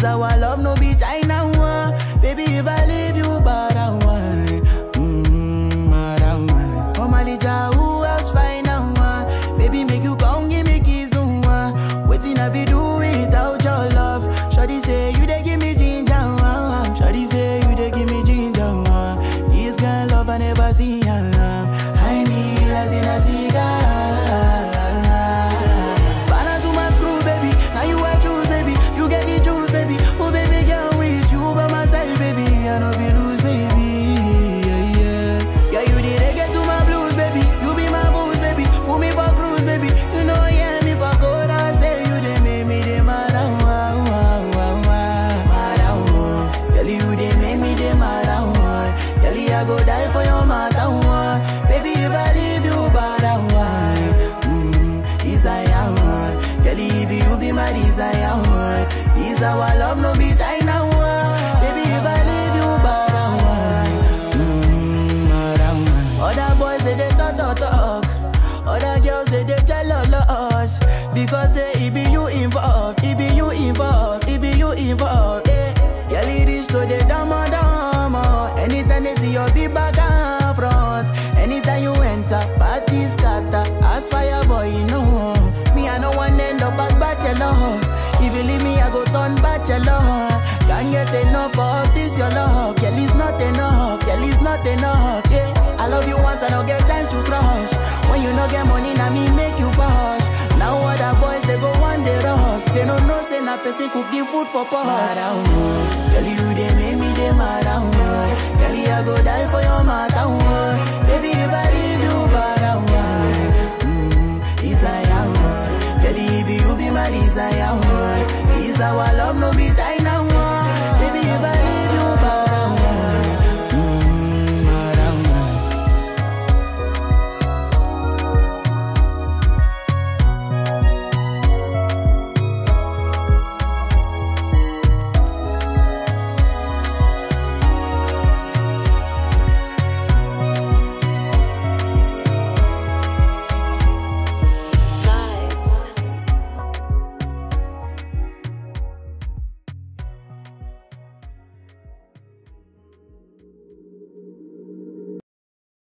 our love, no be China one. Baby, if I leave you, but I want. Oh, Malija, who else find out one? Baby, make you come, give me kiss on one. Waiting, I be do without your love. Shawty say you dey give me ginger one. Shawty say you dey give me ginger one. This girl love I never see her. I need as in a cigar. Spanner to my screw, baby. Now you I choose, baby. You get the juice, baby. Oh, baby, girl, with you by my side, baby. I know be lose, baby. Yeah, you the reggae to my blues, baby. You be my booze, baby. Put me for cruise, baby. You know, yeah, me for good. I say you they make me the mad. Girl, you they make me the mad. Girl, I go die for your mother. Baby, if I leave you, but I want. Desire. Girl, if you be my desire. This our love, no be China. Baby, if I leave you, but I want. Other boys, they talk. Other girls, they jealous. Because say, it be you involved. It be you involved. It be you involved. Girl, it is to the dama. Anytime they see your big back and front. Anytime you enter, party scatter. As fire boy, you know. Me, I no one end up as bachelor. If you leave me, I go turn bachelor. Can't get enough of this, your love. Girl, it's not enough. Girl, it's not enough. Yeah, I love you once, I don't get time to crush. When you no get money, now me make you push. Now other boys, they go one day rush. They don't know, say na person cook the food for pot. Girl, you they make me the mad. Girl, I go die for your mother.